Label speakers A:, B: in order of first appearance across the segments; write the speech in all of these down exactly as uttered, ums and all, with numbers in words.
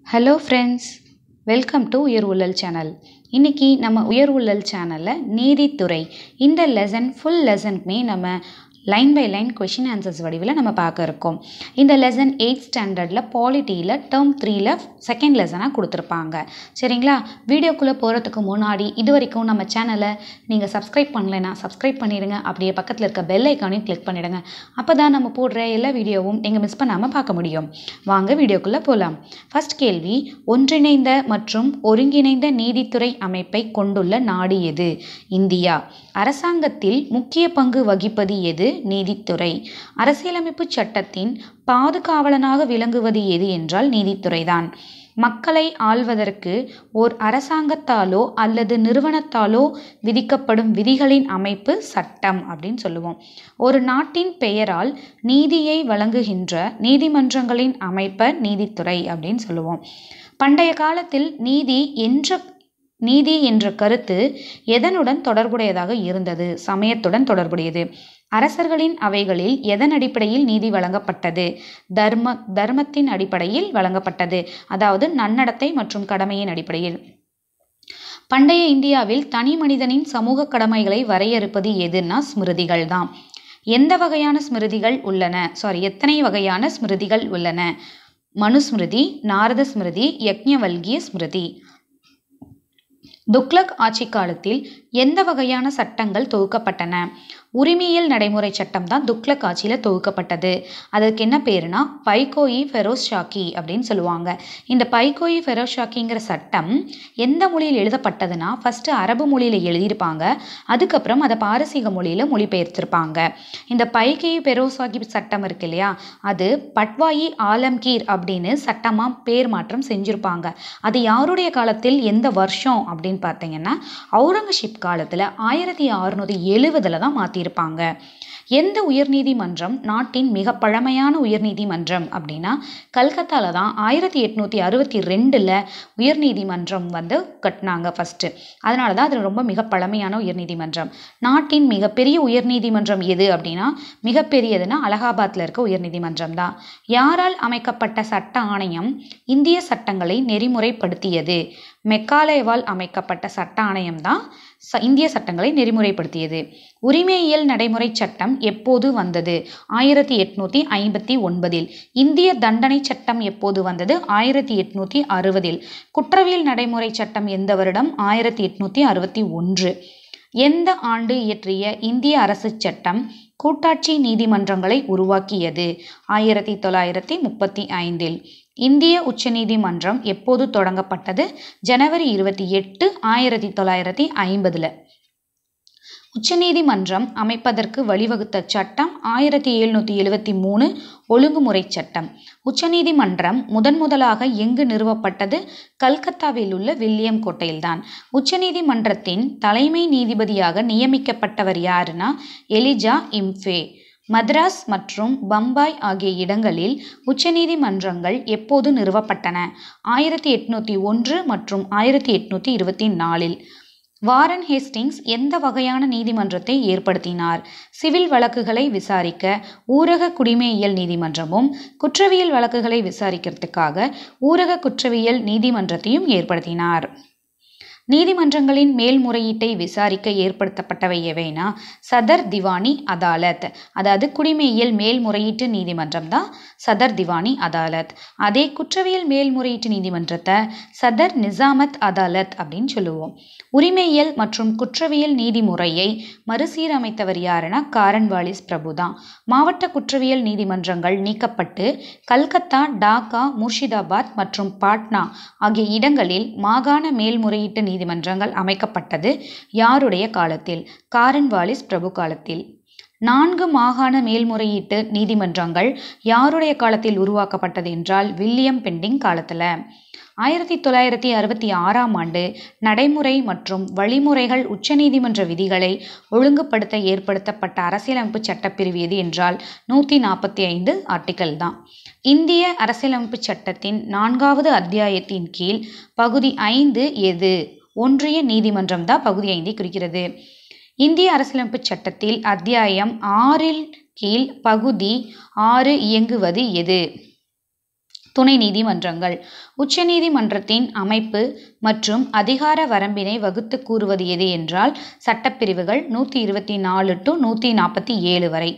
A: Hello friends, welcome to உயர் உள்ளல் channel. இன்னைக்கு நம்ம உயர் உள்ளல் சேனல்ல நீதித்துறை இந்த லெசன் ஃபுல் லெசனுமே நம்ம line by line question answers வடிவில் நம்ம பார்க்க இருக்கோம். இந்த லெசன் எயிட் ஸ்டாண்டர்டில் பாலிட்டியில் டேர்ம் த்ரீல செகண்ட் லெசனாக கொடுத்துருப்பாங்க. சரிங்களா? வீடியோக்குள்ளே போகிறதுக்கு முன்னாடி இது வரைக்கும் நம்ம சேனலை நீங்கள் சப்ஸ்கிரைப் பண்ணலைன்னா சப்ஸ்கிரைப் பண்ணிடுங்க. அப்படியே பக்கத்தில் இருக்க பெல் ஐக்கானையும் கிளிக் பண்ணிவிடுங்க. அப்போ தான் நம்ம போடுற எல்லா வீடியோவும் நீங்கள் மிஸ் பண்ணாமல் பார்க்க முடியும். வாங்க வீடியோக்குள்ளே போகலாம். ஃபர்ஸ்ட் கேள்வி, ஒன்றிணைந்த மற்றும் ஒருங்கிணைந்த நீதித்துறை அமைப்பை கொண்டுள்ள நாடு எது? இந்தியா. அரசாங்கத்தில் முக்கிய பங்கு வகிப்பது எது? நீதித்துறை. அரசியலமைப்பு சட்டத்தின் பாதுகாவலனாக விளங்குவது எது என்றால் நீதித்துறைதான். மக்களை ஆள்வதற்கு ஓர் அரசாங்கத்தாலோ அல்லது நிறுவனத்தாலோ விதிக்கப்படும் விதிகளின் அமைப்பு சட்டம் அப்படின்னு சொல்லுவோம். ஒரு நாட்டின் பெயரால் நீதியை வழங்குகின்ற நீதிமன்றங்களின் அமைப்பை நீதித்துறை அப்படின்னு சொல்லுவோம். பண்டைய காலத்தில் நீதி என்ற நீதி என்ற கருத்து எதனுடன் தொடர்புடையதாக இருந்தது? சமயத்துடன் தொடர்புடையது. அரசர்களின் அவைகளில் எதன் அடிப்படையில் நீதி வழங்கப்பட்டது? தர்ம தர்மத்தின் அடிப்படையில் வழங்கப்பட்டது. அதாவது நன்னடத்தை மற்றும் கடமையின் அடிப்படையில். பண்டைய இந்தியாவில் தனி மனிதனின் சமூக கடமைகளை வரையறுப்பது எதுன்னா ஸ்மிருதிகள் தான். எந்த வகையான ஸ்மிருதிகள் உள்ளன? சாரி எத்தனை வகையான ஸ்மிருதிகள் உள்ளன? மனுஸ்மிருதி, நாரத ஸ்மிருதி, யக்ஞவல்கிய ஸ்மிருதி. துக்ளக் ஆட்சி காலத்தில் எந்த வகையான சட்டங்கள் தொகுக்கப்பட்டன? உரிமையியல் நடைமுறை சட்டம் தான் துக்ளக் ஆட்சியில் தொகுக்கப்பட்டது. அதற்கு என்ன பேருனா பைகோயி ஃபெரோஸ் ஷாக்கி அப்படின்னு சொல்லுவாங்க. இந்த பைகோயி ஃபெரோஸ் ஷாக்கிங்கிற சட்டம் எந்த மொழியில் எழுதப்பட்டதுன்னா ஃபர்ஸ்ட் அரபு மொழியில் எழுதியிருப்பாங்க. அதுக்கப்புறம் அதை பாரசீக மொழியில் மொழிபெயர்த்திருப்பாங்க. இந்த பைகோயி ஃபெரோஸ் ஷாக்கி சட்டம் இருக்கு இல்லையா, அது பட்வாயி ஆலம்கீர் அப்படின்னு சட்டமாக பேர் மாற்றம் செஞ்சுருப்பாங்க. அது யாருடைய காலத்தில், எந்த வருஷம் அப்படின்னு பார்த்தீங்கன்னா அவுரங்கசீப் காலத்தில் ஆயிரத்தி அறுநூத்தி எழுவதுல தான் மாற்றி இருப்பாங்க. எந்த உயர்நீதிமன்றம் நாட்டின் மிக பழமையான உயர்நீதிமன்றம் அப்படின்னா கல்கத்தால தான் ஆயிரத்தி எட்நூத்தி அறுபத்தி ரெண்டுல உயர்நீதிமன்றம் வந்து கட்டினாங்க ஃபர்ஸ்ட். அதனால தான் அது ரொம்ப மிக பழமையான உயர்நீதிமன்றம். நாட்டின் மிகப்பெரிய உயர்நீதிமன்றம் எது அப்படின்னா மிகப்பெரியதுன்னா அலகாபாத்ல இருக்க உயர்நீதிமன்றம் தான். யாரால் அமைக்கப்பட்ட சட்ட ஆணையம் இந்திய சட்டங்களை நெறிமுறைப்படுத்தியது? மெக்காலேவால் அமைக்கப்பட்ட சட்ட ஆணையம் தான் இந்திய சட்டங்களை நெறிமுறைப்படுத்தியது. உரிமையியல் நடைமுறை சட்டம் எப்போது வந்தது? ஆயிரத்தி எட்நூத்தி ஐம்பத்தி ஒன்பதில். இந்திய தண்டனை சட்டம் எப்போது வந்தது? ஆயிரத்தி எட்நூத்தி அறுபதில். குற்றவியல் நடைமுறை சட்டம் எந்த வருடம்? ஆயிரத்தி எட்நூத்தி அறுபத்தி ஒன்று. எந்த ஆண்டு இயற்றிய இந்திய அரசு சட்டம் கூட்டாட்சி நீதிமன்றங்களை உருவாக்கியது? ஆயிரத்தி தொள்ளாயிரத்தி முப்பத்தி ஐந்தில். இந்திய உச்ச நீதிமன்றம் எப்போது தொடங்கப்பட்டது? ஜனவரி இருபத்தி எட்டு ஆயிரத்தி தொள்ளாயிரத்தி ஐம்பதுல. உச்சநீதிமன்றம் அமைப்பதற்கு வழிவகுத்த சட்டம் ஆயிரத்தி எழுநூத்தி எழுவத்தி மூணு ஒழுங்குமுறை சட்டம். உச்சநீதிமன்றம் முதன் முதலாக எங்கு நிறுவப்பட்டது? கல்கத்தாவில் உள்ள வில்லியம் கோட்டையில்தான். உச்சநீதிமன்றத்தின் தலைமை நீதிபதியாக நியமிக்கப்பட்டவர் யாருன்னா எலிஜா இம்ஃபே. மദ്രാஸ் மற்றும் பம்பாய் ஆகிய இடங்களில் உச்சநீதிமன்றங்கள் எப்போது நிறுவப்பட்டன? ஆயிரத்தி எட்நூத்தி ஒன்று மற்றும் ஆயிரத்தி எட்நூத்தி இருபத்தி நாலில். வாரன் ஹேஸ்டிங்ஸ் எந்த வகையான நீதிமன்றத்தை ஏற்படுத்தினார்? சிவில் வழக்குகளை விசாரிக்க ஊரக குடிமையியல் நீதிமன்றமும் குற்றவியல் வழக்குகளை விசாரிக்கிறதுக்காக ஊரக குற்றவியல் நீதிமன்றத்தையும் ஏற்படுத்தினார். நீதிமன்றங்களின் மேல்முறையீட்டை விசாரிக்க ஏற்படுத்தப்பட்டவை எவைனா சதர் திவானி அதாலத். அதாவது குடிமையியல் மேல்முறையீட்டு நீதிமன்றம் தான் சதர் திவானி அதாலத். அதே குற்றவியல் மேல்முறையீட்டு நீதிமன்றத்தை சதர் நிசாமத் அதாலத் அப்படின்னு சொல்லுவோம். உரிமையியல் மற்றும் குற்றவியல் நீதிமுறையை மறுசீரமைத்தவர் யாருன்னா காரன்வாலிஸ் பிரபு தான். மாவட்ட குற்றவியல் நீதிமன்றங்கள் நீக்கப்பட்டு கல்கத்தா, டாக்கா, முர்ஷிதாபாத் மற்றும் பாட்னா ஆகிய இடங்களில் மாகாண மேல்முறையீட்டு நீதிமன்றங்கள் அமைக்கப்பட்டது யாருடைய காலத்தில்? காரன்வாலிஸ் பிரபு காலத்தில். நான்கு மாகாண மேல்முறையீட்டு நீதிமன்றங்கள் யாருடைய காலத்தில் உருவாக்கப்பட்டது என்றால் வில்லியம் பெண்டிங் காலத்துல. ஆயிரத்தி தொள்ளாயிரத்தி அறுபத்தி ஆறாம் ஆண்டு நடைமுறை மற்றும் வழிமுறைகள் உச்சநீதிமன்ற விதிகளை ஒழுங்குபடுத்த ஏற்படுத்தப்பட்ட அரசியலமைப்பு சட்டப்பிரிவு எது என்றால் நூற்றி நாற்பத்தி ஐந்து ஆர்டிக்கல் தான். இந்திய அரசியலமைப்பு சட்டத்தின் நான்காவது அத்தியாயத்தின் கீழ் பகுதி ஐந்து எது? ஒன்றிய நீதிமன்றம் தான் பகுதி ஐந்தை குறிக்கிறது. இந்திய அரசியலமைப்பு சட்டத்தில் அத்தியாயம் ஆறில் கீழ் பகுதி ஆறு இயங்குவது எது? துணை நீதிமன்றங்கள். உச்சநீதிமன்றத்தின் அமைப்பு மற்றும் அதிகார வரம்பினை வகுத்து கூறுவது எது என்றால் சட்டப்பிரிவுகள் நூற்றி இருபத்தி நாலு டு நூற்றி நாற்பத்தி ஏழு வரை.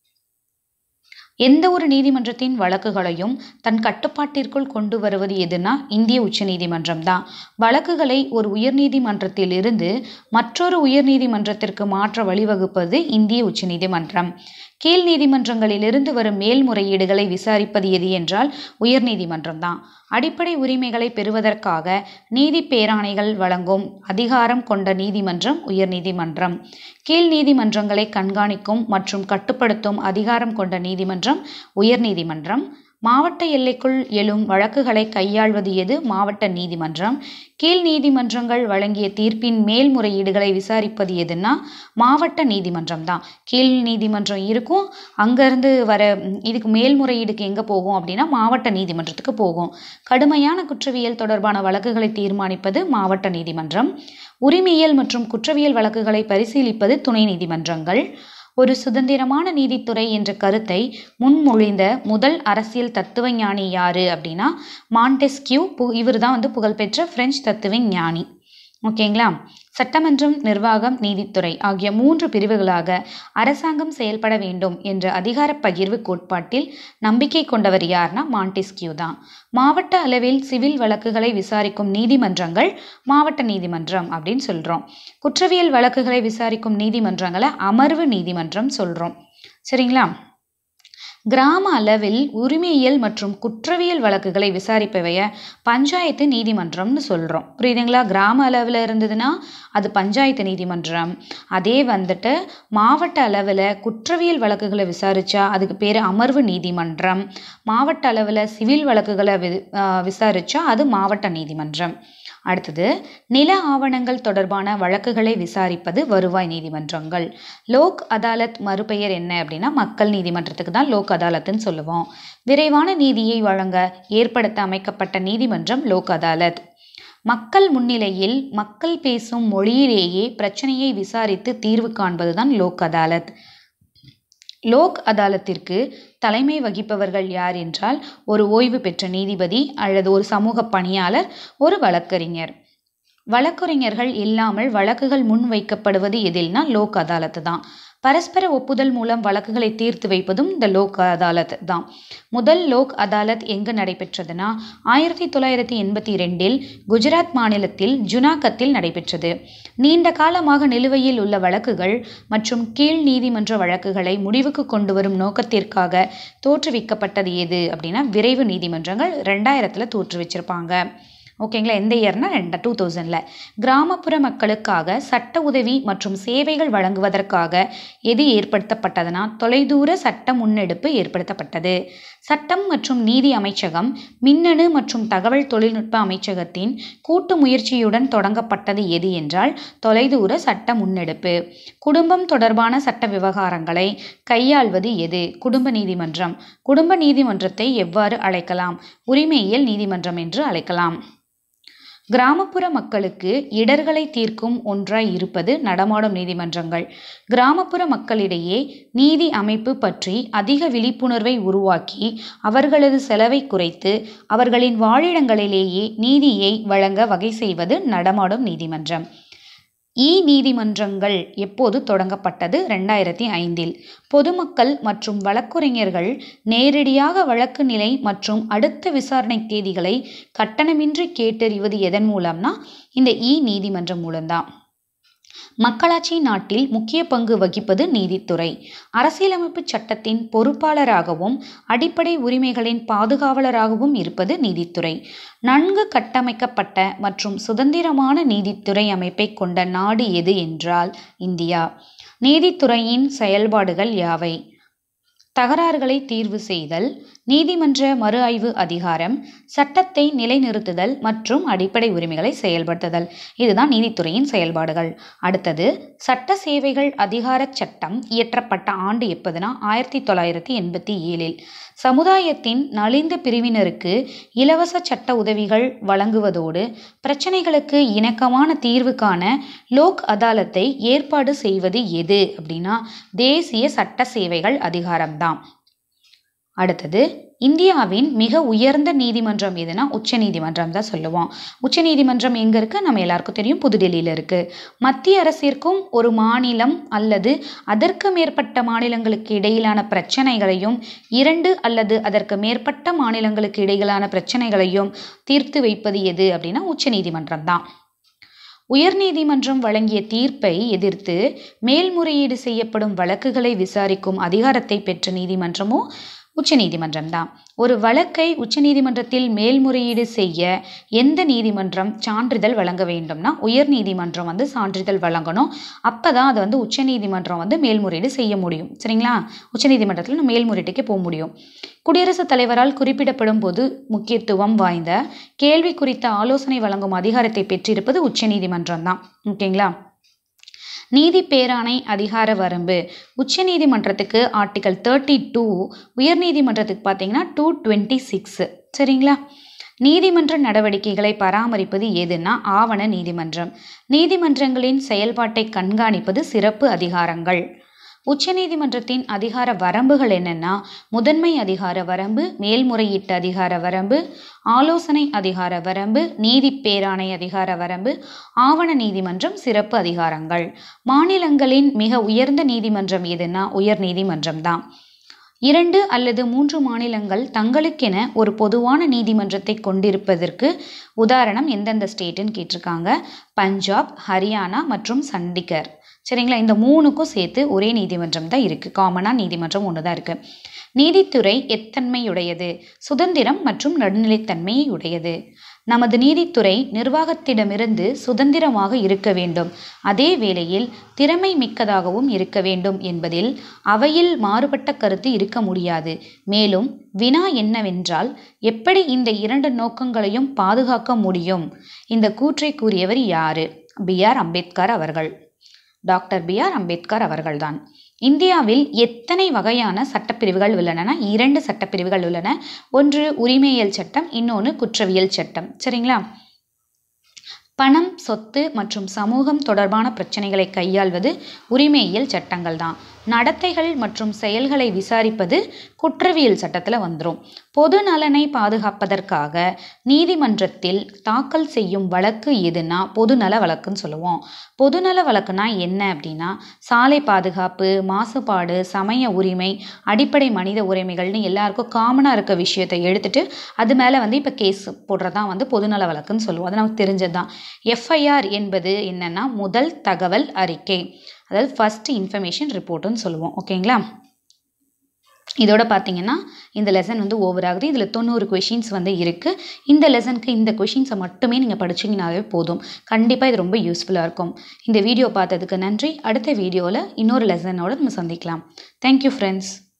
A: எந்த ஒரு நீதிமன்றத்தின் வழக்குகளையும் தன் கட்டுப்பாட்டிற்குள் கொண்டு வருவது எதுனா இந்திய உச்சநீதிமன்றம் தான். வழக்குகளை ஒரு உயர்நீதிமன்றத்தில் இருந்து மற்றொரு உயர்நீதிமன்றத்திற்கு மாற்ற வழிவகுப்பது இந்திய உச்சநீதிமன்றம். கீழ் நீதிமன்றங்களிலிருந்து வரும் மேல்முறையீடுகளை விசாரிப்பது எது என்றால் உயர்நீதிமன்றம் தான். அடிப்படை உரிமைகளை பெறுவதற்காக நீதி பேராணைகள் வழங்கும் அதிகாரம் கொண்ட நீதிமன்றம் உயர்நீதிமன்றம். கீழ் நீதிமன்றங்களை கண்காணிக்கும் மற்றும் கட்டுப்படுத்தும் அதிகாரம் கொண்ட நீதிமன்றம் உயர்நீதிமன்றம். மாவட்ட எல்லைக்குள் எழும் வழக்குகளை கையாள்வது எது மாவட்ட நீதிமன்றம். கீழ் நீதிமன்றங்கள் வழங்கிய தீர்ப்பின் மேல்முறையீடுகளை விசாரிப்பது எதுனா மாவட்ட நீதிமன்றம் தான். கீழ் நீதிமன்றம் இருக்கும், அங்கேருந்து வர இதுக்கு மேல்முறையீடுக்கு எங்கே போகும் அப்படின்னா மாவட்ட நீதிமன்றத்துக்கு போகும். கடுமையான குற்றவியல் தொடர்பான வழக்குகளை தீர்மானிப்பது மாவட்ட நீதிமன்றம். உரிமையியல் மற்றும் குற்றவியல் வழக்குகளை பரிசீலிப்பது துணை நீதிமன்றங்கள். ஒரு சுதந்திரமான நீதித்துறை என்ற கருத்தை முன்மொழிந்த முதல் அரசியல் தத்துவ ஞானி யாரு அப்படின்னா மாண்டெஸ்கியூ. இவர் தான் வந்து புகழ்பெற்ற பிரெஞ்சு தத்துவ ஞானி. ஓகேங்களா. சட்டமன்றம், நிர்வாகம், நீதித்துறை ஆகிய மூன்று பிரிவுகளாக அரசாங்கம் செயல்பட வேண்டும் என்ற அதிகார பகிர்வு கோட்பாட்டில் நம்பிக்கை கொண்டவர் யார்னா மாண்டெஸ்கியூ தான். மாவட்ட அளவில் சிவில் வழக்குகளை விசாரிக்கும் நீதிமன்றங்கள் மாவட்ட நீதிமன்றம் அப்படின்னு சொல்றோம். குற்றவியல் வழக்குகளை விசாரிக்கும் நீதிமன்றங்களை அமர்வு நீதிமன்றம் சொல்றோம். சரிங்களா. கிராம அளவில் உரிமையியல் மற்றும் குற்றவியல் வழக்குகளை விசாரிப்பவைய பஞ்சாயத்து நீதிமன்றம்னு சொல்கிறோம். புரியுதுங்களா. கிராம அளவில் இருந்ததுன்னா அது பஞ்சாயத்து நீதிமன்றம். அதே வந்துட்டு மாவட்ட அளவில் குற்றவியல் வழக்குகளை விசாரித்தா அதுக்கு பேர் அமர்வு நீதிமன்றம். மாவட்ட அளவில் சிவில் வழக்குகளை வி விசாரித்தா அது மாவட்ட நீதிமன்றம். அடுத்தது நில ஆவணங்கள் தொடர்பான வழக்குகளை விசாரிப்பது வருவாய் நீதிமன்றங்கள். லோக் அதாலத் மறுபெயர் என்ன அப்படின்னா மக்கள் நீதிமன்றத்துக்கு தான் லோக் அதாலத்னு சொல்லுவோம். விரைவான நீதியை வழங்க ஏற்படுத்த அமைக்கப்பட்ட நீதிமன்றம் லோக் அதாலத். மக்கள் முன்னிலையில் மக்கள் பேசும் மொழியிலேயே பிரச்சனையை விசாரித்து தீர்வு காண்பதுதான் லோக் அதாலத். லோக் அதாலத்திற்கு தலைமை வகிப்பவர்கள் யார் என்றால் ஒரு ஓய்வு பெற்ற நீதிபதி அல்லது ஒரு சமூக பணியாளர், ஒரு வழக்கறிஞர். வழக்கறிஞர்கள் இல்லாமல் வழக்குகள் முன் வைக்கப்படுவது எதில்னா லோக் அதாலத் தான். பரஸ்பர ஒப்புதல் மூலம் வழக்குகளை தீர்த்து வைப்பதும் இந்த லோக் அதாலத் தான். முதல் லோக் அதாலத் எங்கு நடைபெற்றதுன்னா ஆயிரத்தி தொள்ளாயிரத்தி எண்பத்தி ரெண்டில் குஜராத் மாநிலத்தில் ஜுனாகத்தில் நடைபெற்றது. நீண்ட காலமாக நிலுவையில் உள்ள வழக்குகள் மற்றும் கீழ் நீதிமன்ற வழக்குகளை முடிவுக்கு கொண்டு வரும் நோக்கத்திற்காக தோற்றுவிக்கப்பட்டது எது அப்படின்னா விரைவு நீதிமன்றங்கள் ரெண்டாயிரத்துல தோற்றுவிச்சிருப்பாங்க. ஓகேங்களா. எந்த இயர்னா ரெண்டு டூ தௌசண்டில். கிராமப்புற மக்களுக்காக சட்ட உதவி மற்றும் சேவைகள் வழங்குவதற்காக எது ஏற்படுத்தப்பட்டதுன்னா தொலைதூர சட்ட முன்னெடுப்பு ஏற்படுத்தப்பட்டது. சட்டம் மற்றும் நீதி அமைச்சகம் மின்னணு மற்றும் தகவல் தொழில்நுட்ப அமைச்சகத்தின் கூட்டு முயற்சியுடன் தொடங்கப்பட்டது எது என்றால் தொலைதூர சட்ட முன்னெடுப்பு. குடும்பம் தொடர்பான சட்ட விவகாரங்களை கையாள்வது எது? குடும்ப நீதிமன்றம். குடும்ப நீதிமன்றத்தை எவ்வாறு அழைக்கலாம்? உரிமையியல் நீதிமன்றம் என்று அழைக்கலாம். கிராமப்புற மக்களுக்கு இடர்களை தீர்க்கும் ஒன்றாய் இருப்பது நடமாடும் நீதிமன்றங்கள். கிராமப்புற மக்களிடையே நீதி அமைப்பு பற்றி அதிக விழிப்புணர்வை உருவாக்கி அவர்களது செலவை குறைத்து அவர்களின் வாழிடங்களிலேயே நீதியை வழங்க வகை செய்வது நடமாடும் நீதிமன்றம். இ நீதிமன்றங்கள் எப்போது தொடங்கப்பட்டது? ரெண்டாயிரத்தி ஐந்தில். பொதுமக்கள் மற்றும் வழக்கறிஞர்கள் நேரடியாக வழக்கு நிலை மற்றும் அடுத்த விசாரணை தேதிகளை கட்டணமின்றி கேட்டறிவது எதன் மூலம்னா இந்த இ நீதிமன்றம் மூலம்தான். மக்களாட்சி நாட்டில் முக்கிய பங்கு வகிப்பது நீதித்துறை. அரசியலமைப்பு சட்டத்தின் பொறுப்பாளராகவும் அடிப்படை உரிமைகளின் பாதுகாவலராகவும் இருப்பது நீதித்துறை. நன்கு கட்டமைக்கப்பட்ட மற்றும் சுதந்திரமான நீதித்துறை அமைப்பை கொண்ட நாடு எது என்றால் இந்தியா. நீதித்துறையின் செயல்பாடுகள் யாவை? தகராறுகளை தீர்வு செய்தல், நீதிமன்ற மறு ஆய்வு அதிகாரம், சட்டத்தை நிலைநிறுத்துதல் மற்றும் அடிப்படை உரிமைகளை செயல்படுத்துதல். இதுதான் நீதித்துறையின் செயல்பாடுகள். அடுத்தது சட்ட சேவைகள் அதிகார சட்டம் இயற்றப்பட்ட ஆண்டு எப்போதுனா ஆயிரத்தி தொள்ளாயிரத்தி எண்பத்தி ஏழில். சமுதாயத்தின் நலிந்த பிரிவினருக்கு இலவச சட்ட உதவிகள் வழங்குவதோடு பிரச்சனைகளுக்கு இணக்கமான தீர்வு காண லோக் அதாலத்தை ஏற்பாடு செய்வது எது அப்படின்னா தேசிய சட்ட சேவைகள் அதிகாரம்தான். அடுத்தது இந்தியாவின் மிக உயர்ந்த நீதிமன்றம் எதுனா உச்ச நீதிமன்றம் தான் சொல்லுவோம். உச்ச நீதிமன்றம் எங்கே இருக்குது? நம்ம எல்லாருக்கும் தெரியும், புதுடெல்லியில் இருக்குது. மத்திய அரசிற்கும் ஒரு மாநிலம் அல்லது அதற்கு மேற்பட்ட மாநிலங்களுக்கு இடையிலான பிரச்சனைகளையும் இரண்டு அல்லது அதற்கு மேற்பட்ட மாநிலங்களுக்கு இடையிலான பிரச்சனைகளையும் தீர்த்து வைப்பது எது அப்படின்னா உச்ச நீதிமன்றம் தான். உயர்நீதிமன்றம் வழங்கிய தீர்ப்பை எதிர்த்து மேல்முறையீடு செய்யப்படும் வழக்குகளை விசாரிக்கும் அதிகாரத்தை பெற்ற நீதிமன்றமும் உச்ச நீதிமன்றம் தான். ஒரு வழக்கை உச்ச நீதிமன்றத்தில் மேல்முறையீடு செய்ய எந்த நீதிமன்றம் சான்றிதழ் வழங்க வேண்டும்னா உயர் நீதிமன்றம் வந்து சான்றிதழ் வழங்கணும். அப்போ தான் அதை வந்து உச்ச நீதிமன்றம் வந்து மேல்முறையீடு செய்ய முடியும். சரிங்களா? உச்ச நீதிமன்றத்தில் நம்ம மேல்முறையீட்டுக்கு போக முடியும். குடியரசுத் தலைவரால் குறிப்பிடப்படும் போது முக்கியத்துவம் வாய்ந்த கேள்வி குறித்த ஆலோசனை வழங்கும் அதிகாரத்தை பெற்றிருப்பது உச்ச நீதிமன்றம் தான். ஓகேங்களா? நீதி பேராணை அதிகார வரம்பு உச்ச நீதிமன்றத்துக்கு ஆர்டிகல் தேர்ட்டி டூ, உயர் நீதிமன்றத்துக்கு பார்த்தீங்கன்னா டூ டுவெண்ட்டி சிக்ஸ். சரிங்களா? நீதிமன்ற நடவடிக்கைகளை பராமரிப்பது எதுனா ஆவண நீதிமன்றம். நீதிமன்றங்களின் செயல்பாட்டை கண்காணிப்பது சிறப்பு அதிகாரங்கள். உச்சநீதிமன்றத்தின் அதிகார வரம்புகள் என்னென்னா முதன்மை அதிகார வரம்பு, மேல்முறையீட்டு அதிகார வரம்பு, ஆலோசனை அதிகார வரம்பு, நீதி பேராணை அதிகார வரம்பு, ஆவண நீதிமன்றம், சிறப்பு அதிகாரங்கள். மாநிலங்களின் மிக உயர்ந்த நீதிமன்றம் எதுனா உயர் நீதிமன்றம் தான். இரண்டு அல்லது மூன்று மாநிலங்கள் தங்களுக்கென ஒரு பொதுவான நீதிமன்றத்தை கொண்டிருப்பதற்கு உதாரணம் எந்தெந்த ஸ்டேட்டுன்னு கேட்டிருக்காங்க. பஞ்சாப், ஹரியானா மற்றும் சண்டிகர். சரிங்களா? இந்த மூணுக்கும் சேர்த்து ஒரே நீதிமன்றம் தான் இருக்குது. காமனாக நீதிமன்றம் ஒன்று தான் இருக்குது. நீதித்துறை எத்தன்மையுடையது, சுதந்திரம் மற்றும் நடுநிலைத்தன்மையை உடையது. நமது நீதித்துறை நிர்வாகத்திடமிருந்து சுதந்திரமாக இருக்க வேண்டும், அதே வேளையில் திறமை மிக்கதாகவும் இருக்க வேண்டும் என்பதில் அவையில் மாறுபட்ட கருத்து இருக்க முடியாது. மேலும் வினா என்னவென்றால், எப்படி இந்த இரண்டு நோக்கங்களையும் பாதுகாக்க முடியும்? இந்த கூற்றை கூறியவர் யாரு? பி ஆர் அம்பேத்கர் அவர்கள். டாக்டர் பி ஆர் அம்பேத்கர் அவர்கள்தான். இந்தியாவில் எத்தனை வகையான சட்டப்பிரிவுகள் உள்ளன? இரண்டு சட்டப்பிரிவுகள் உள்ளன. ஒன்று உரிமையியல் சட்டம், இன்னொன்று குற்றவியல் சட்டம். சரிங்களா? பணம், சொத்து மற்றும் சமூகம் தொடர்பான பிரச்சனைகளை கையாள்வது உரிமையியல் சட்டங்கள் தான். நடத்தைகள் மற்றும் செயல்களை விசாரிப்பது குற்றவியல் சட்டத்தில் வந்துடும். பொது நலனை பாதுகாப்பதற்காக நீதிமன்றத்தில் தாக்கல் செய்யும் வழக்கு எதுனா பொதுநல வழக்குன்னு சொல்லுவோம். பொதுநல வழக்குனா என்ன அப்படின்னா சாலை பாதுகாப்பு, மாசுபாடு, சமய உரிமை, அடிப்படை மனித உரிமைகள்னு எல்லாருக்கும் காமனாக இருக்க விஷயத்தை எடுத்துட்டு அது மேலே வந்து இப்போ கேஸ் போடுறதான் வந்து பொதுநல வழக்குன்னு சொல்லுவோம். அது நமக்கு தெரிஞ்சது தான். எஃப்ஐஆர் என்பது என்னன்னா முதல் தகவல் அறிக்கை, அதாவது ஃபர்ஸ்ட் இன்ஃபர்மேஷன் ரிப்போர்ட்டுன்னு சொல்லுவோம். ஓகேங்களா? இதோட பார்த்தீங்கன்னா இந்த லெசன் வந்து ஓவர் ஆகுது. இதில் தொண்ணூறு கொஷின்ஸ் வந்து இருக்குது. இந்த லெசனுக்கு இந்த கொஷின்ஸை மட்டுமே நீங்கள் படிச்சிங்கனாவே போதும். கண்டிப்பாக இது ரொம்ப யூஸ்ஃபுல்லாக இருக்கும். இந்த வீடியோ பார்த்ததுக்கு நன்றி. அடுத்த வீடியோவில் இன்னொரு லெசனோடு நம்ம சந்திக்கலாம். Thank you friends.